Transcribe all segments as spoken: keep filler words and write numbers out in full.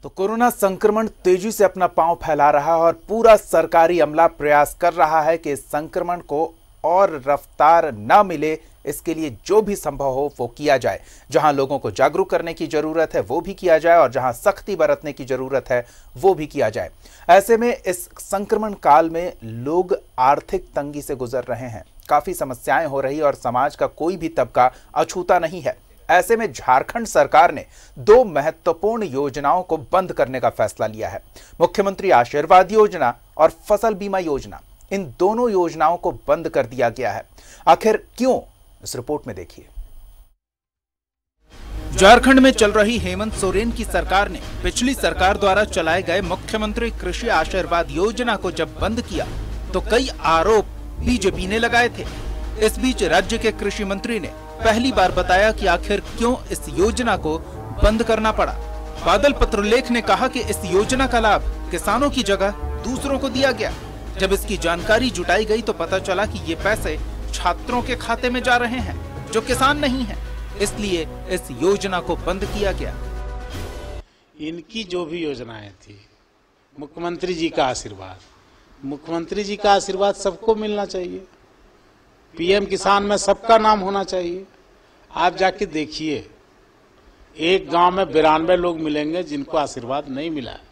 तो कोरोना संक्रमण तेजी से अपना पांव फैला रहा है और पूरा सरकारी अमला प्रयास कर रहा है कि इस संक्रमण को और रफ्तार न मिले, इसके लिए जो भी संभव हो वो किया जाए। जहां लोगों को जागरूक करने की जरूरत है वो भी किया जाए और जहां सख्ती बरतने की जरूरत है वो भी किया जाए। ऐसे में इस संक्रमण काल में लोग आर्थिक तंगी से गुजर रहे हैं, काफी समस्याएं हो रही और समाज का कोई भी तबका अछूता नहीं है। ऐसे में झारखंड सरकार ने दो महत्वपूर्ण योजनाओं को बंद करने का फैसला लिया है। मुख्यमंत्री आशीर्वाद योजना और फसल बीमा योजना, इन दोनों योजनाओं को बंद कर दिया गया है। आखिर क्यों, इस रिपोर्ट में देखिए। झारखंड में चल रही हेमंत सोरेन की सरकार ने पिछली सरकार द्वारा चलाए गए मुख्यमंत्री कृषि आशीर्वाद योजना को जब बंद किया तो कई आरोप बीजेपी ने लगाए थे। इस बीच राज्य के कृषि मंत्री ने पहली बार बताया कि आखिर क्यों इस योजना को बंद करना पड़ा। बादल पत्रलेख ने कहा कि इस योजना का लाभ किसानों की जगह दूसरों को दिया गया। जब इसकी जानकारी जुटाई गई तो पता चला कि ये पैसे छात्रों के खाते में जा रहे हैं जो किसान नहीं हैं, इसलिए इस योजना को बंद किया गया। इनकी जो भी योजनाएं थी, मुख्यमंत्री जी का आशीर्वाद, मुख्यमंत्री जी का आशीर्वाद सबको मिलना चाहिए। पीएम किसान में सबका नाम होना चाहिए। आप जाके देखिए, एक गांव में बिरानवे लोग मिलेंगे जिनको आशीर्वाद नहीं मिला है।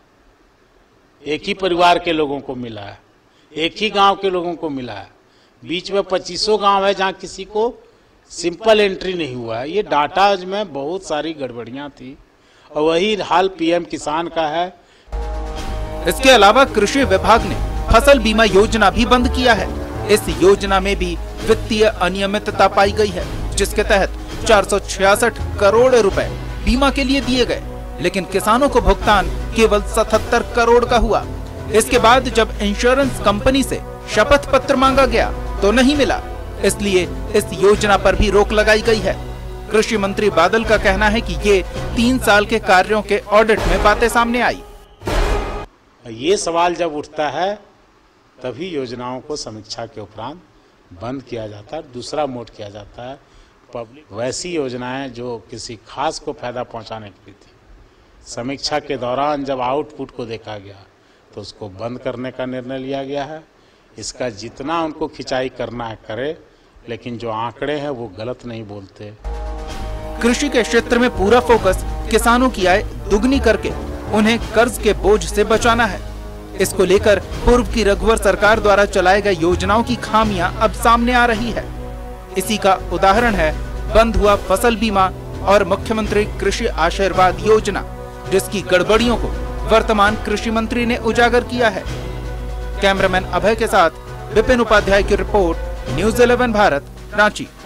एक ही परिवार के लोगों को मिला है, एक ही गांव के लोगों को मिला है। बीच में पच्चीसों गांव है जहां किसी को सिंपल एंट्री नहीं हुआ है। ये डाटा में बहुत सारी गड़बड़ियां थी और वही हाल पीएम किसान का है। इसके अलावा कृषि विभाग ने फसल बीमा योजना भी बंद किया है। इस योजना में भी वित्तीय अनियमितता पाई गई है, जिसके तहत चार सौ छियासठ करोड़ रुपए बीमा के लिए दिए गए, लेकिन किसानों को भुगतान केवल सतहत्तर करोड़ का हुआ। इसके बाद जब इंश्योरेंस कंपनी से शपथ पत्र मांगा गया तो नहीं मिला, इसलिए इस योजना पर भी रोक लगाई गई है। कृषि मंत्री बादल का कहना है कि ये तीन साल के कार्यों के ऑडिट में बातें सामने आई। ये सवाल जब उठता है तभी योजनाओं को समीक्षा के उपरांत बंद किया जाता है, दूसरा मोड किया जाता है। पब्लिक वैसी योजनाएं जो किसी खास को फायदा पहुंचाने के लिए थी, समीक्षा के दौरान जब आउटपुट को देखा गया तो उसको बंद करने का निर्णय लिया गया है। इसका जितना उनको खिंचाई करना है करे, लेकिन जो आंकड़े हैं वो गलत नहीं बोलते। कृषि के क्षेत्र में पूरा फोकस किसानों की आय दुगनी करके उन्हें कर्ज के बोझ से बचाना है। इसको लेकर पूर्व की रघुवर सरकार द्वारा चलाए गए योजनाओं की खामियां अब सामने आ रही है। इसी का उदाहरण है बंद हुआ फसल बीमा और मुख्यमंत्री कृषि आशीर्वाद योजना, जिसकी गड़बड़ियों को वर्तमान कृषि मंत्री ने उजागर किया है। कैमरामैन अभय के साथ विपिन उपाध्याय की रिपोर्ट, न्यूज़ इलेवन भारत, रांची।